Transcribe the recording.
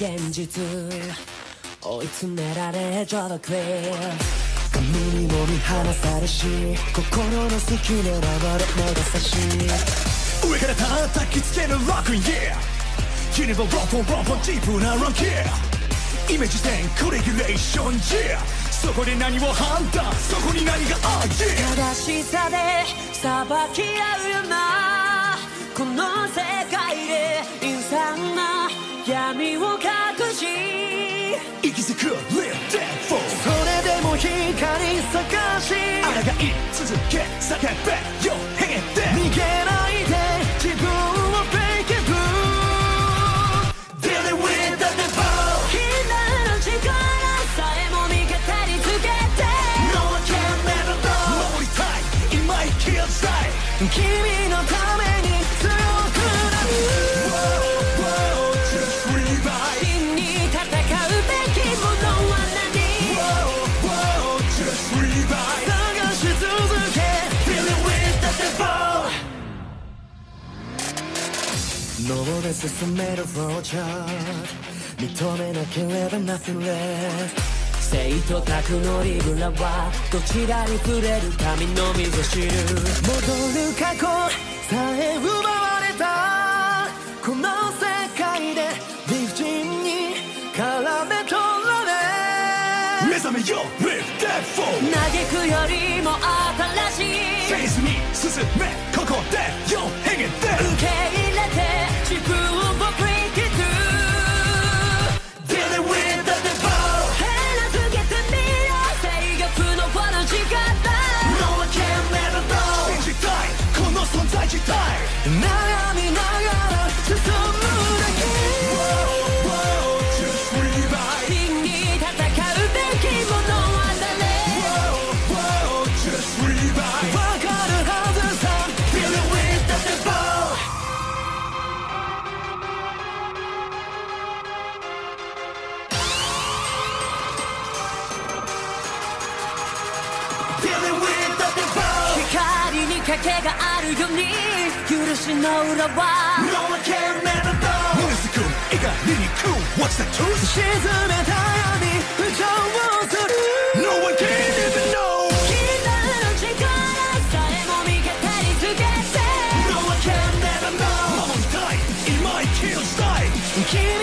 現実追い詰められちょうどクリア髪にも見放されし心の隙狙われ目が差し上から叩きつけるロックイン yeah ユニバーロンポンディープなランキーイメージ点コレギュレーション yeah そこで何を判断そこに何がある yeah 正しさで裁き合うよなこの世界で陰惨な闇を隠し息づく Live Dead Fool それでも光探し抗い続け叫べよへげて逃げないで自分を break it through Dealing with the devil 火なる力さえも味方につけて No one can never know 守りたい今生きるさい君のために強くなる真に戦うべきものは何探し続け Dealing with the devil 脳で進めるフローチャート認めなければ nothing left 生と悪のリブラはどちらに触れる神のみぞ知る戻る過去さえ奪われたこの世界で理不尽に絡め取られ目覚めよ Live Dead Fool 嘆くよりも新しいフェイスに進めここでよへげて受け入れて自分を break it through Dealing with the devil 手なずけてみよ制御のこの力 No one can never know 信じたいこの存在自体悩みながら進むだけ Just revive 真に戦うべきものは誰 Just revive わかるはずさ Dealing with the devil Dealing with the devil 光に賭けがあるように許しの裏は No one can never know むずく怒りに食う What's the truth 沈めた闇浮上をする No one can even know 火なる力さえも味方につけて No one can never know 守りたい今生きるしたい君